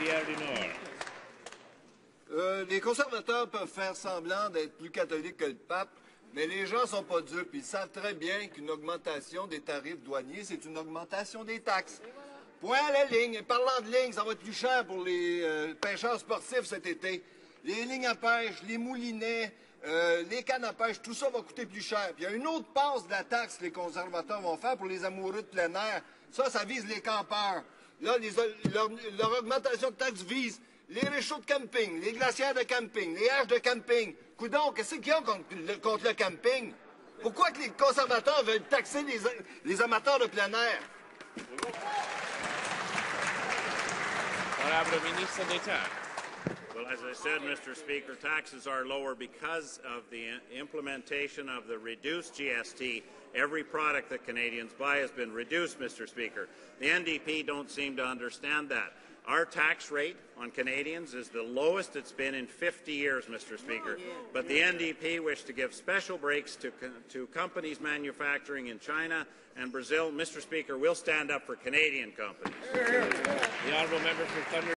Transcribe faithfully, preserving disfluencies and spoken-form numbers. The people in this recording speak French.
Pierre du Nord. Euh, les conservateurs peuvent faire semblant d'être plus catholiques que le pape, mais les gens ne sont pas dupes. Ils savent très bien qu'une augmentation des tarifs douaniers, c'est une augmentation des taxes. Point à la ligne. Et parlant de ligne, ça va être plus cher pour les euh, pêcheurs sportifs cet été. Les lignes à pêche, les moulinets, euh, les cannes à pêche, tout ça va coûter plus cher. Puis il y a une autre passe de la taxe que les conservateurs vont faire pour les amoureux de plein air. Ça, ça vise les campeurs. Là, les, leur, leur augmentation de taxes vise les réchauds de camping, les glacières de camping, les haches de camping. Coudon, qu'est-ce qu'il y a contre le, contre le camping? Pourquoi que les conservateurs veulent taxer les, les amateurs de plein air? Honorable ministre d'État. Well, as I said, Mister Speaker, taxes are lower because of the implementation of the reduced G S T. Every product that Canadians buy has been reduced, Mister Speaker. The N D P don't seem to understand that. Our tax rate on Canadians is the lowest it's been in fifty years, Mister Speaker. But the N D P wish to give special breaks to, to companies manufacturing in China and Brazil. Mister Speaker, we'll stand up for Canadian companies. The honourable member for Thunder.